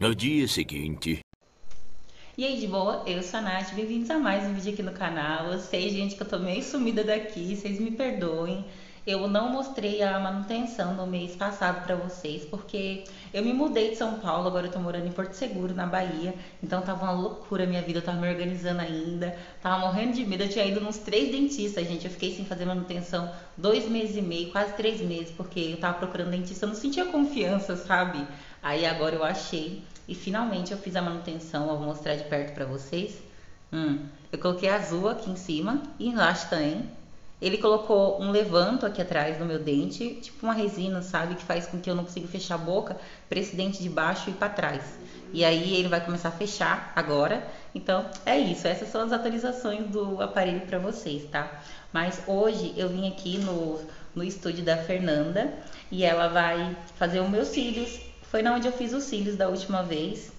No dia seguinte. E aí, de boa? Eu sou a Nath, bem-vindos a mais um vídeo aqui no canal. Eu sei, gente, que eu tô meio sumida daqui, vocês me perdoem. Eu não mostrei a manutenção no mês passado pra vocês, porque eu me mudei de São Paulo, agora eu tô morando em Porto Seguro, na Bahia. Então tava uma loucura a minha vida, eu tava me organizando ainda, tava morrendo de medo. Eu tinha ido nos 3 dentistas, gente, eu fiquei sem fazer manutenção 2 meses e meio, quase 3 meses, porque eu tava procurando dentista, eu não sentia confiança, sabe? Aí agora eu achei. E finalmente eu fiz a manutenção, eu vou mostrar de perto pra vocês. Eu coloquei azul aqui em cima e embaixo também. Ele colocou um levanto aqui atrás no meu dente, tipo uma resina, sabe? Que faz com que eu não consiga fechar a boca para esse dente de baixo e para trás. E aí ele vai começar a fechar agora. Então é isso, essas são as atualizações do aparelho para vocês, tá? Mas hoje eu vim aqui no estúdio da Fernanda e ela vai fazer os meus cílios. Foi na onde eu fiz os cílios da última vez.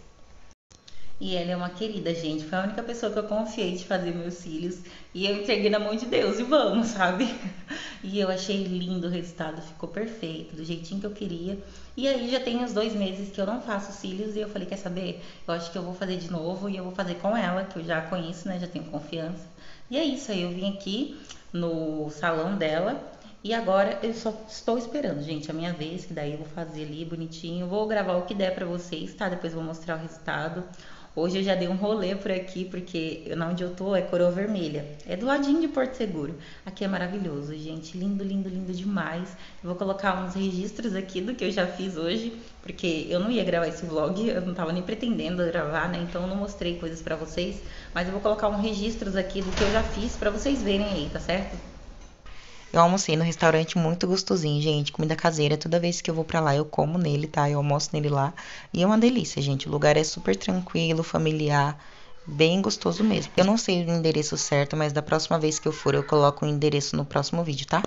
E ela é uma querida, gente. Foi a única pessoa que eu confiei de fazer meus cílios. E eu entreguei na mão de Deus e vamos, sabe? E eu achei lindo o resultado, ficou perfeito, do jeitinho que eu queria. E aí já tem uns 2 meses que eu não faço cílios e eu falei, quer saber? Eu acho que eu vou fazer de novo e eu vou fazer com ela, que eu já conheço, né? Já tenho confiança. E é isso aí, eu vim aqui no salão dela. E agora eu só estou esperando, gente, a minha vez, que daí eu vou fazer ali bonitinho. Vou gravar o que der pra vocês, tá? Depois eu vou mostrar o resultado. Hoje eu já dei um rolê por aqui, porque onde eu tô é Coroa Vermelha. É do ladinho de Porto Seguro. Aqui é maravilhoso, gente. Lindo, lindo, lindo demais. Eu vou colocar uns registros aqui do que eu já fiz hoje, porque eu não ia gravar esse vlog, eu não tava nem pretendendo gravar, né? Então eu não mostrei coisas pra vocês. Mas eu vou colocar uns registros aqui do que eu já fiz pra vocês verem aí, tá certo? Eu almocei no restaurante muito gostosinho, gente. Comida caseira. Toda vez que eu vou pra lá, eu como nele, tá? Eu almoço nele lá. E é uma delícia, gente. O lugar é super tranquilo, familiar. Bem gostoso mesmo. Eu não sei o endereço certo, mas da próxima vez que eu for, eu coloco o endereço no próximo vídeo, tá?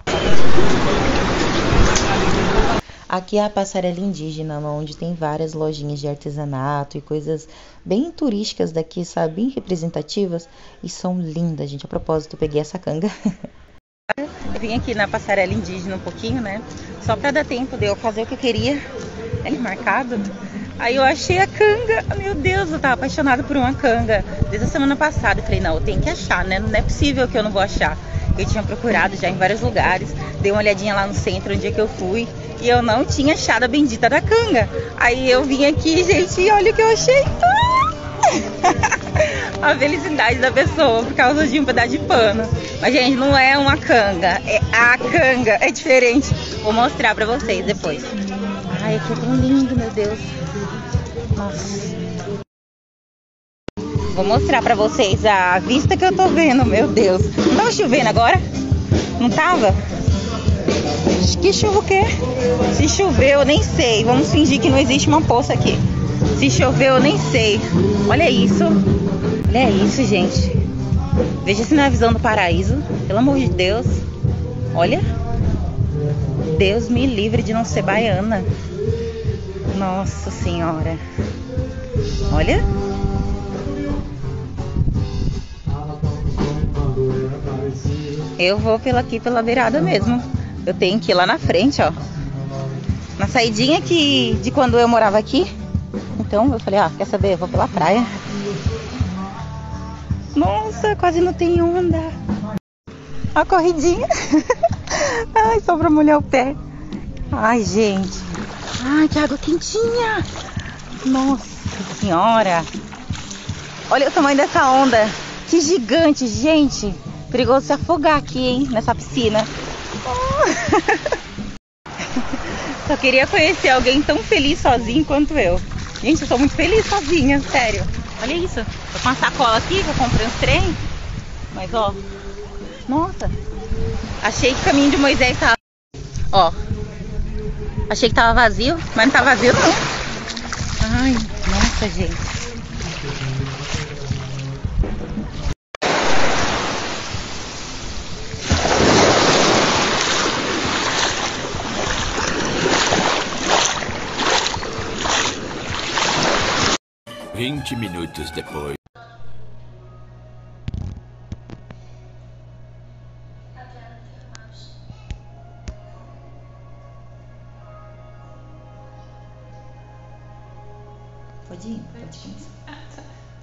Aqui é a passarela indígena, onde tem várias lojinhas de artesanato e coisas bem turísticas daqui, sabe? Bem representativas. E são lindas, gente. A propósito, eu peguei essa canga. Eu vim aqui na passarela indígena um pouquinho, né? Só pra dar tempo de eu fazer o que eu queria. Ele marcado. Aí eu achei a canga. Meu Deus, eu tava apaixonada por uma canga desde a semana passada. Eu falei, não, eu tenho que achar, né? Não é possível que eu não vou achar. Eu tinha procurado já em vários lugares. Dei uma olhadinha lá no centro, um dia que eu fui. E eu não tinha achado a bendita da canga. Aí eu vim aqui, gente, e olha o que eu achei. A felicidade da pessoa por causa de um pedaço de pano. Mas, gente, não é uma canga, é a canga, é diferente. Vou mostrar pra vocês depois. Ai, aqui é tão lindo, meu Deus. Nossa. Vou mostrar pra vocês a vista que eu tô vendo, meu Deus. Não tava chovendo agora? Não tava? Que chuva o quê? Se chover, eu nem sei. Vamos fingir que não existe uma poça aqui. Se chover, eu nem sei. Olha isso. Olha isso, gente. Veja se não é a visão do paraíso. Pelo amor de Deus. Olha. Deus me livre de não ser baiana. Nossa Senhora. Olha. Eu vou pela beirada mesmo. Eu tenho que ir lá na frente, ó. Na saidinha de quando eu morava aqui. Então eu falei, quer saber? Eu vou pela praia. Nossa, quase não tem onda. A corridinha. Ai, só pra molhar o pé. Ai, gente. Ai, que água quentinha. Nossa Senhora. Olha o tamanho dessa onda. Que gigante, gente. Perigoso se afogar aqui, hein, nessa piscina. Só queria conhecer alguém tão feliz sozinho quanto eu. Gente, eu tô muito feliz sozinha, sério. Olha isso. Tô com uma sacola aqui que eu comprei uns trem. Mas, ó. Nossa. Achei que o caminho de Moisés tava... Ó. Achei que tava vazio, mas não tá vazio, não. Ai, nossa, gente. Vinte minutos depois. Pode ir, pode começar. Ah, tá.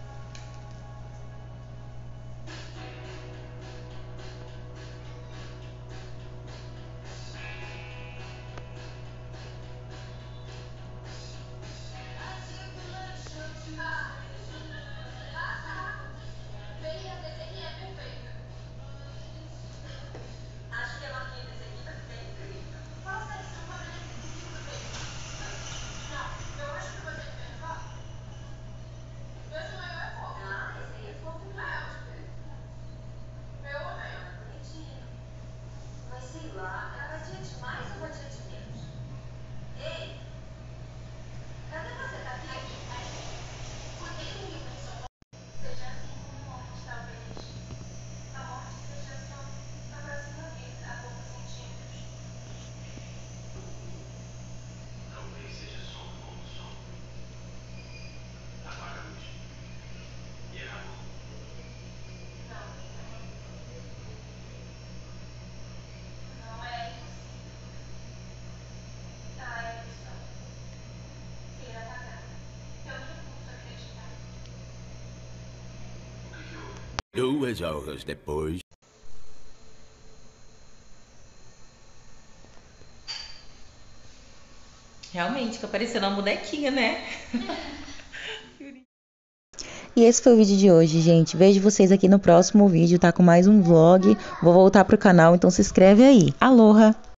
Acho que a marquinha desse aqui vai ficar incrível. Fala sério, você não tá vendo esse aqui tudo bem? Não, eu acho que você devia levar. Esse maior é fofo. Ah, esse aí é fofo mesmo. É, acho que eu amei. Ah, bonitinho. Mas sei lá, é uma tia demais ou uma tia de menos? Ei, cadê você? Tá aqui? Aqui. Porque em uma edição seja assim como morte, talvez. A morte seja só a próxima vida, a poucos centímetros. Talvez seja só um novo som. Apaga a luz. E acabou. Não, não é impossível. Ah, é isso. Ser apagado. Eu me recuso a acreditar. O que houve? 2 horas depois. Realmente, fica parecendo uma bonequinha, né? E esse foi o vídeo de hoje, gente. Vejo vocês aqui no próximo vídeo, tá? Com mais um vlog. Vou voltar pro canal, então se inscreve aí. Aloha!